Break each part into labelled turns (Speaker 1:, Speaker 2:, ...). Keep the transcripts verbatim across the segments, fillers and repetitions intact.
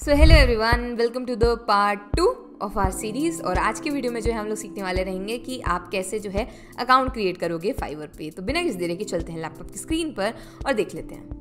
Speaker 1: So hello everyone, welcome to the part two of our series. और आज के video में जो है हम लोग सीखने वाले रहेंगे कि आप कैसे जो है अकाउंट क्रिएट करोगे फाइवर पे। तो बिना किसी देरी के चलते हैं लैपटॉप की स्क्रीन पर और देख लेते हैं।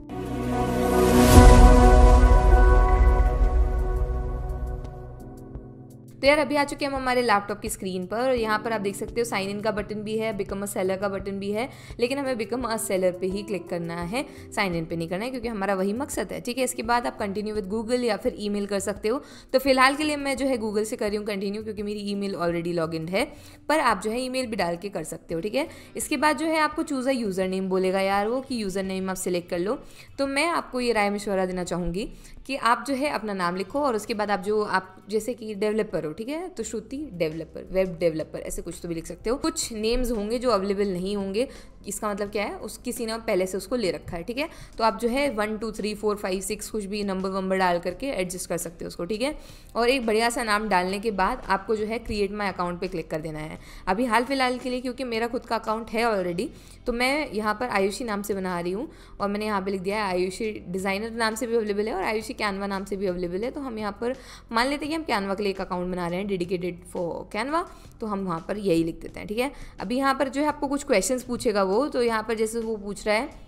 Speaker 1: तो यार अभी आ चुके हैं हम हमारे लैपटॉप की स्क्रीन पर और यहाँ पर आप देख सकते हो साइन इन का बटन भी है, बिकम अ सेलर का बटन भी है, लेकिन हमें बिकम अ सेलर पे ही क्लिक करना है, साइन इन पे नहीं करना है क्योंकि हमारा वही मकसद है। ठीक है, इसके बाद आप कंटिन्यू विद गूगल या फिर ईमेल कर सकते हो। तो फिलहाल के लिए मैं जो है गूगल से कर रही हूँ कंटिन्यू क्योंकि मेरी ईमेल ऑलरेडी लॉग इन है, पर आप जो है ईमेल भी डाल के कर सकते हो। ठीक है, इसके बाद जो है आपको चूज़ अ यूज़र नेम बोलेगा यार वो कि यूज़र नेम आप सिलेक्ट कर लो। तो मैं आपको ये राय मशवरा देना चाहूँगी कि आप जो है अपना नाम लिखो और उसके बाद आप जो आप जैसे कि डेवलपर हो, ठीक है, तो श्रुति डेवलपर, वेब डेवलपर, ऐसे कुछ तो भी लिख सकते हो। कुछ नेम्स होंगे जो अवेलेबल नहीं होंगे, इसका मतलब क्या है, उस किसी ने पहले से उसको ले रखा है। ठीक है, तो आप जो है one two three four five six कुछ भी नंबर वंबर डाल करके एडजस्ट कर सकते हो उसको। ठीक है, और एक बढ़िया सा नाम डालने के बाद आपको जो है क्रिएट माई अकाउंट पे क्लिक कर देना है। अभी हाल फिलहाल के लिए क्योंकि मेरा खुद का अकाउंट है ऑलरेडी, तो मैं यहाँ पर आयुषी नाम से बना रही हूँ और मैंने यहाँ पे लिख दिया है आयुषी डिज़ाइनर नाम से भी अवेलेबल है और आयुषी कैनवा नाम से भी अवेलेबल है। तो हम यहाँ पर मान लेते हैं कि हम कैनवा के लिए एक अकाउंट बना रहे हैं डेडिकेटेड फॉर कैनवा, तो हम वहाँ पर यही लिख देते हैं। ठीक है, अभी यहाँ पर जो है आपको कुछ क्वेश्चंस पूछेगा वो, तो यहाँ पर जैसे वो पूछ रहा है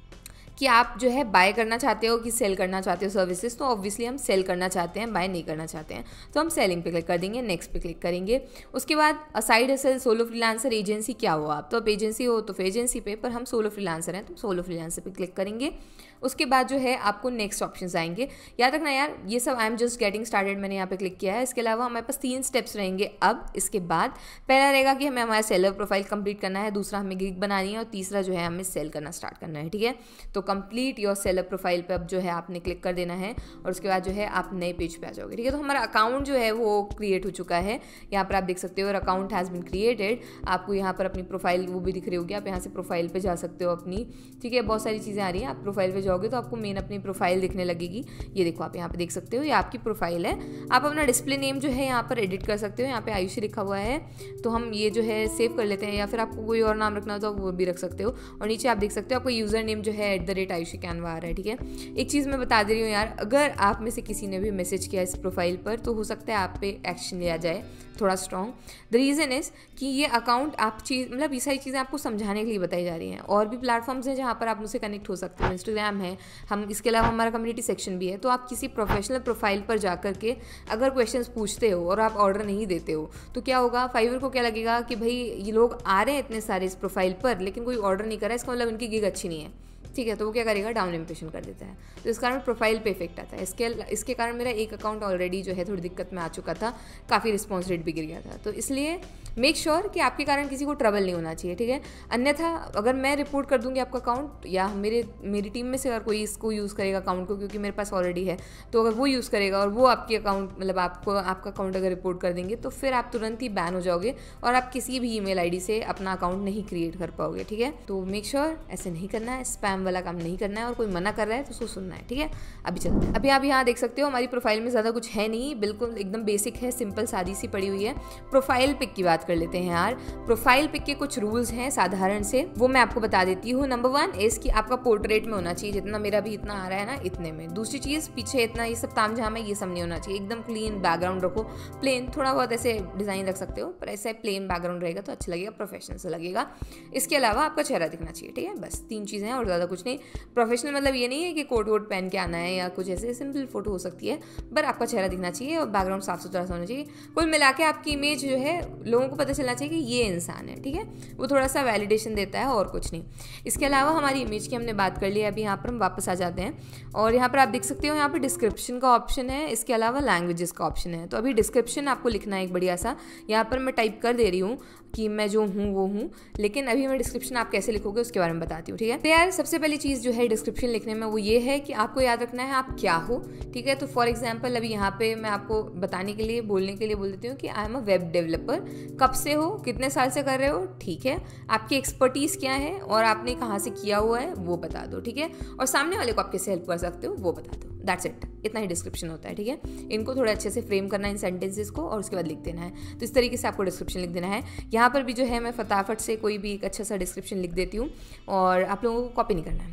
Speaker 1: कि आप जो है बाय करना चाहते हो कि सेल करना चाहते हो सर्विसेज, तो ऑब्वियसली हम सेल करना चाहते हैं, बाय नहीं करना चाहते हैं, तो हम सेलिंग पे क्लिक कर देंगे, नेक्स्ट पे क्लिक करेंगे। उसके बाद side hustle, solo freelancer, agency क्या हो आप, तो आप एजेंसी हो तो फिर एजेंसी पे, पर हम सोलो फ्रीलांसर हैं तो सोलो फ्रीलांसर पे क्लिक करेंगे। उसके बाद जो है आपको नेक्स्ट ऑप्शंस आएंगे। याद रखना यार ये सब I am just getting started, मैंने यहाँ पे क्लिक किया है। इसके अलावा हमारे पास तीन स्टेप्स रहेंगे अब इसके बाद। पहला रहेगा कि हमें हमारा सेलर प्रोफाइल कंप्लीट करना है, दूसरा हमें गिग बनानी है और तीसरा जो है हमें सेल करना स्टार्ट करना है। ठीक है, तो कंप्लीट योर सेलर प्रोफाइल पे अब जो है आपने क्लिक कर देना है और उसके बाद जो है आप नए पेज पे आ जाओगे। ठीक है, तो हमारा अकाउंट जो है वो क्रिएट हो चुका है। यहाँ पर आप देख सकते हो और अकाउंट हैज़ बीन क्रिएटेड। आपको यहाँ पर अपनी प्रोफाइल वो भी दिख रही होगी, आप यहाँ से प्रोफाइल पे जा सकते हो अपनी। ठीक है, बहुत सारी चीज़ें आ रही हैं, आप प्रोफाइल पे जाओगे तो आपको मेन अपनी प्रोफाइल दिखने लगेगी। ये देखो आप यहाँ पे देख सकते हो, ये आपकी प्रोफाइल है। आप अपना डिस्प्ले नेम जो है यहाँ पर एडिट कर सकते हो, यहाँ पे आयुषी लिखा हुआ है, तो हम ये जो है सेव कर लेते हैं, या फिर आपको कोई और नाम रखना हो तो आप वो भी रख सकते हो। और नीचे आप देख सकते हो आपको यूज़र नेम जो है at the rate Ayushi Canva आ रहा है। ठीक है, एक चीज़ मैं बता दे रही हूँ यार, अगर आप में से किसी ने भी मैसेज किया इस प्रोफाइल पर तो हो सकता है आप पे एक्शन लिया जाए थोड़ा स्ट्रॉन्ग। द रीज़न इज़ कि ये अकाउंट आप चीज़ मतलब ये सारी चीज़ें आपको समझाने के लिए बताई जा रही हैं। और भी प्लेटफॉर्म्स हैं जहाँ पर आप मुझसे कनेक्ट हो सकते हो, इंस्टाग्राम है, हम इसके अलावा हमारा कम्युनिटी सेक्शन भी है। तो आप किसी प्रोफेशनल प्रोफाइल पर जा करके अगर क्वेश्चंस पूछते हो और आप ऑर्डर नहीं देते हो तो क्या होगा, फाइवर को क्या लगेगा कि भाई ये लोग आ रहे हैं इतने सारे इस प्रोफाइल पर लेकिन कोई ऑर्डर नहीं कर रहा है, इसका मतलब इनकी गिग अच्छी नहीं है। ठीक है, तो वो क्या करेगा, डाउन इम्प्रेशन कर देता है, तो इस कारण प्रोफाइल पे इफेक्ट आता है। इसके इसके कारण मेरा एक अकाउंट ऑलरेडी जो है थोड़ी दिक्कत में आ चुका था, काफ़ी रिस्पॉन्स रेट भी गिर गया था। तो इसलिए मेक श्योर sure कि आपके कारण किसी को ट्रबल नहीं होना चाहिए। ठीक है, अन्यथा अगर मैं रिपोर्ट कर दूंगी आपका अकाउंट या मेरे मेरी टीम में से अगर कोई इसको यूज़ करेगा अकाउंट को, क्योंकि मेरे पास ऑलरेडी है, तो अगर वो यूज़ करेगा और वो आपकी अकाउंट मतलब आपको आपका अकाउंट अगर रिपोर्ट कर देंगे तो फिर आप तुरंत ही बैन हो जाओगे और आप किसी भी ईमेल आईडी से अपना अकाउंट नहीं क्रिएट कर पाओगे। ठीक है, तो मेक श्योर sure, ऐसे नहीं करना है, स्पैम वाला काम नहीं करना है, और कोई मना कर रहा है तो उसको सुनना है। ठीक है, अभी चलते हैं। अभी आप यहाँ देख सकते हो हमारी प्रोफाइल में ज़्यादा कुछ है नहीं, बिल्कुल एकदम बेसिक है, सिंपल सादी सी पड़ी हुई है। प्रोफाइल पिक की बात कर लेते हैं यार। प्रोफाइल पिक के कुछ रूल्स हैं साधारण से, वो मैं आपको बता देती हूँ। नंबर वन इज कि आपका पोर्ट्रेट में होना चाहिए, जितना मेरा भी इतना आ रहा है ना इतने में। दूसरी चीज़, पीछे इतना ये सब तामझाम है ये सब नहीं होना चाहिए, एकदम क्लीन बैकग्राउंड रखो, प्लेन, थोड़ा बहुत ऐसे डिज़ाइन रख सकते हो पर ऐसे प्लेन बैकग्राउंड रहेगा तो अच्छा लगेगा, प्रोफेशनल से लगेगा। इसके अलावा आपका चेहरा दिखना चाहिए। ठीक है, बस तीन चीज़ें हैं और ज़्यादा कुछ नहीं। प्रोफेशनल मतलब ये नहीं है कि कोट वोट पहन के आना है या कुछ ऐसे, सिंपल फोटो हो सकती है, पर आपका चेहरा दिखना चाहिए और बैकग्राउंड साफ सुथरा सा होना चाहिए। कुल मिला के आपकी इमेज जो है लोगों को पता चलना चाहिए कि ये इंसान है। ठीक है, वो थोड़ा सा वैलिडेशन देता है और कुछ नहीं। इसके अलावा हमारी इमेज की हमने बात कर ली, अभी यहाँ पर हम वापस आ जाते हैं और यहाँ पर आप देख सकते हो यहाँ पर डिस्क्रिप्शन का ऑप्शन है, इसके अलावा लैंग्वेजेस का ऑप्शन है। तो अभी डिस्क्रिप्शन आपको लिखना है एक बढ़िया सा, यहाँ पर मैं टाइप कर दे रही हूँ कि मैं जो हूँ वो हूँ, लेकिन अभी मैं डिस्क्रिप्शन आप कैसे लिखोगे उसके बारे में बताती हूँ। ठीक है, तो यार सबसे पहली चीज़ जो है डिस्क्रिप्शन लिखने में वो ये है कि आपको याद रखना है आप क्या हो। ठीक है, तो फॉर एग्जांपल अभी यहाँ पे मैं आपको बताने के लिए बोलने के लिए बोल देती हूँ कि I am a web developer. कब से हो, कितने साल से कर रहे हो, ठीक है, आपकी एक्सपर्टीज़ क्या है और आपने कहाँ से किया हुआ है वो बता दो। ठीक है, और सामने वाले को आप कैसे हेल्प कर सकते हो वो बता दो। दैट्स इट, इतना ही डिस्क्रिप्शन होता है। ठीक है, इनको थोड़ा अच्छे से फ्रेम करना इन सेंटेंसेस को और उसके बाद लिख देना है। तो इस तरीके से आपको डिस्क्रिप्शन लिख देना है। यहाँ पर भी जो है मैं फटाफट से कोई भी एक अच्छा सा डिस्क्रिप्शन लिख देती हूँ और आप लोगों को कॉपी नहीं करना है।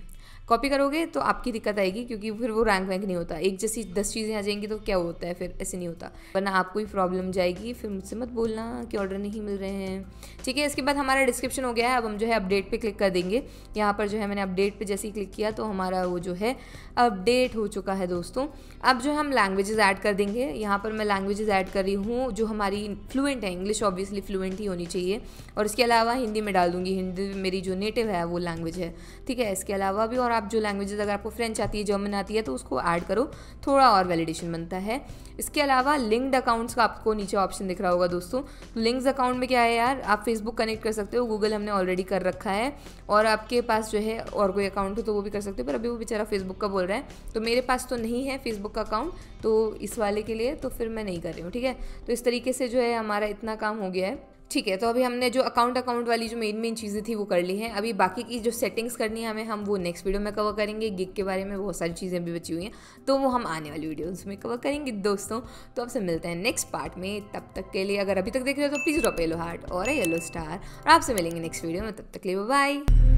Speaker 1: कॉपी करोगे तो आपकी दिक्कत आएगी, क्योंकि फिर वो रैंक वैंक नहीं होता। एक जैसी दस चीज़ें आ जाएंगी तो क्या होता है, फिर ऐसे नहीं होता, वरना आपको ही प्रॉब्लम जाएगी। फिर मुझसे मत बोलना कि ऑर्डर नहीं मिल रहे हैं, ठीक है। इसके बाद हमारा डिस्क्रिप्शन हो गया है। अब हम जो है अपडेट पे क्लिक कर देंगे। यहाँ पर जो है मैंने अपडेट पे जैसे ही क्लिक किया तो हमारा वो जो है अपडेट हो चुका है दोस्तों। अब जो हम लैंग्वेजेस ऐड कर देंगे। यहाँ पर मैं लैंग्वेजेस ऐड कर रही हूँ जो हमारी फ्लुएंट है। इंग्लिश ऑब्वियसली फ्लुएंट ही होनी चाहिए, और इसके अलावा हिंदी में डाल दूँगी। हिंदी मेरी जो नेटिव है वो लैंग्वेज है, ठीक है। इसके अलावा भी और आप जो लैंग्वेजेस, अगर आपको फ्रेंच आती है, जर्मन आती है, तो उसको ऐड करो, थोड़ा और वैलिडेशन बनता है। इसके अलावा लिंक्ड अकाउंट्स का आपको नीचे ऑप्शन दिख रहा होगा दोस्तों। लिंक्स अकाउंट में क्या है यार, आप फेसबुक कनेक्ट कर सकते हो, गूगल हमने ऑलरेडी कर रखा है, और आपके पास जो है और कोई अकाउंट हो तो वो भी कर सकते हो, पर अभी वो बेचारा फेसबुक का बोल रहा है, तो मेरे पास तो नहीं है फेसबुक का अकाउंट, तो इस वाले के लिए तो फिर मैं नहीं कर रही हूँ, ठीक है। तो इस तरीके से जो है हमारा इतना काम हो गया है, ठीक है। तो अभी हमने जो अकाउंट अकाउंट वाली जो मेन मेन चीज़ें थी वो कर ली हैं। अभी बाकी की जो सेटिंग्स करनी है हमें, हम वो नेक्स्ट वीडियो में कवर करेंगे। गिग के बारे में बहुत सारी चीज़ें भी बची हुई हैं, तो वो हम आने वाली वीडियोस में कवर करेंगे दोस्तों। तो आपसे मिलते हैं नेक्स्ट पार्ट में। तब तक के लिए अगर अभी तक देख रहे हो तो प्लीज़ ड्रॉप येलो हार्ट और येलो स्टार, और आपसे मिलेंगे नेक्स्ट वीडियो में। तब तक के लिए बाय।